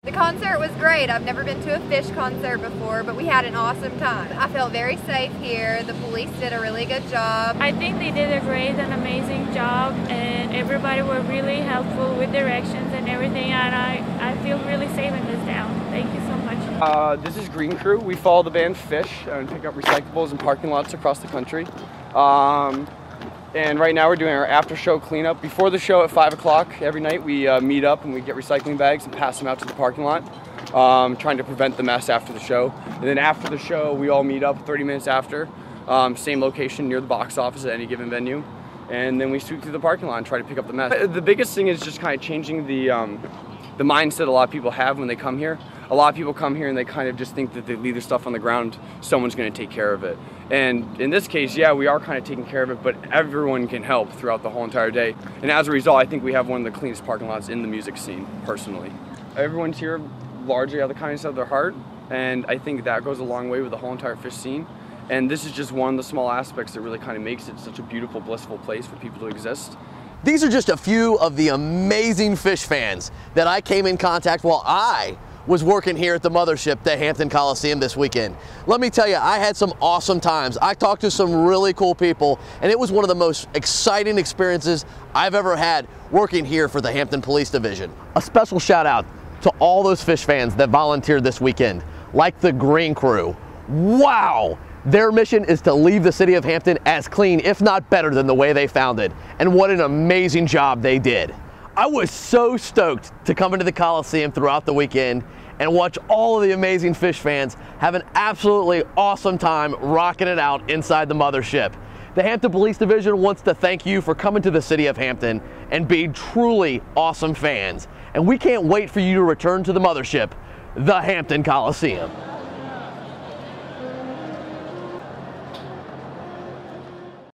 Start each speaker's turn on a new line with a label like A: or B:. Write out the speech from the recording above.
A: The concert was great. I've never been to a Phish concert before, but we had an awesome time. I felt very safe here. The police did a really good job.
B: I think they did a great and amazing job, and everybody were really helpful with directions and everything, and I feel really safe in this town. Thank you so much.
C: This is Green Crew. We follow the band Phish and pick up recyclables in parking lots across the country. And right now we're doing our after show cleanup. Before the show at 5 o'clock every night we meet up and we get recycling bags and pass them out to the parking lot, trying to prevent the mess after the show. And then after the show we all meet up 30 minutes after, same location near the box office at any given venue. And then we sweep through the parking lot and try to pick up the mess. The biggest thing is just kind of changing the mindset a lot of people have when they come here. A lot of people come here and they kind of just think that they leave their stuff on the ground, someone's going to take care of it. And in this case, yeah, we are kind of taking care of it, but everyone can help throughout the whole entire day. And as a result, I think we have one of the cleanest parking lots in the music scene, personally. Everyone's here largely out of the kindness of their heart, and I think that goes a long way with the whole entire Phish scene. And this is just one of the small aspects that really kind of makes it such a beautiful, blissful place for people to exist.
D: These are just a few of the amazing Phish fans that I came in contact while I was working here at the mothership, the Hampton Coliseum, this weekend. Let me tell you, I had some awesome times. I talked to some really cool people, and it was one of the most exciting experiences I've ever had working here for the Hampton Police Division. A special shout out to all those Phish fans that volunteered this weekend, like the Green Crew. Wow! Their mission is to leave the city of Hampton as clean, if not better, than the way they found it. And what an amazing job they did. I was so stoked to come into the Coliseum throughout the weekend and watch all of the amazing Phish fans have an absolutely awesome time rocking it out inside the mothership. The Hampton Police Division wants to thank you for coming to the city of Hampton and being truly awesome fans. And we can't wait for you to return to the mothership, the Hampton Coliseum.